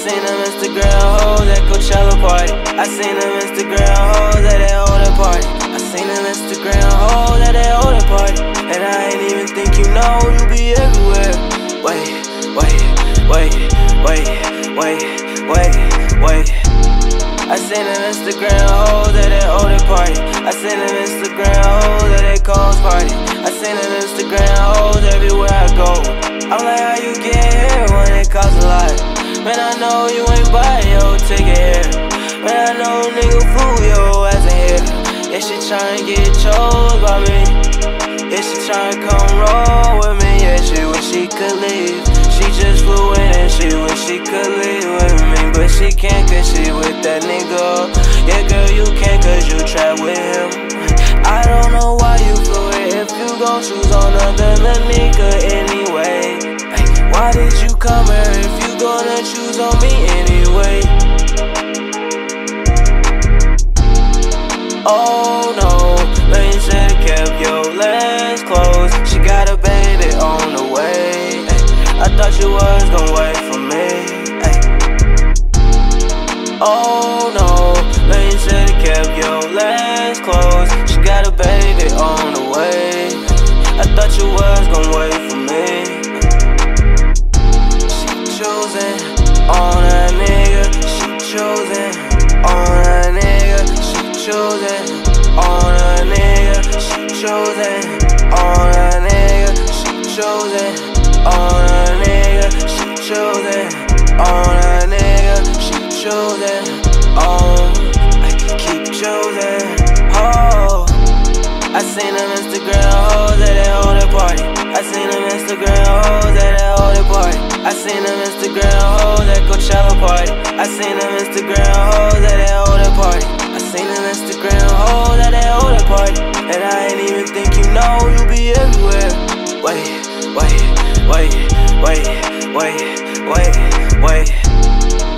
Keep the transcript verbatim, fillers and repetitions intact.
seen them Instagram hoes at Coachella party. I seen them Instagram hoes at that older party. I seen them Instagram hoes at that older party. And I ain't even think you know you be everywhere. Wait, wait, wait, wait, wait, wait, wait. I seen them Instagram hoes at that older party. I seen them Instagram hoes at that Cole's party. I seen them Instagram hoes everywhere I go. I'm like, how you get here when it costs a lot? Man, I know you ain't buying your ticket here. Man, I know nigga fool your ass in here. Yeah, she tryna get chose by me. Yeah, she tryna come roll with me. Yeah, she wish she could leave. She just flew in and she wish she could leave with me. But she can't cause she with that nigga. Yeah, girl, you can't cause you trapped with him. I don't know why you flew it if you gon' choose on another nigga anyway. Why did you come here if you gonna choose on me anyway? Oh no, man, you should've kept your legs closed. She got a baby on the way. Ay, I thought you was gon' wait for me. Ay. Oh no, man, you should've kept your legs closed. She got a baby on the way. I thought you was gon' wait for me. Choosing on a nigga, she choosing on a nigga, she choosing on a nigga, she choosing on a nigga, she choosing on a nigga, she choosing on a nigga, she choosing on. I keep choosing. Oh, I seen them Instagram hoes at that older party. I seen them Instagram hoes at that older party. I seen them Instagram hoes at Coachella party. I seen them Instagram hoes at that older party. I seen them Instagram hoes at that older party. And I ain't even think you know you be everywhere. Wait, wait, wait, wait, wait, wait, wait.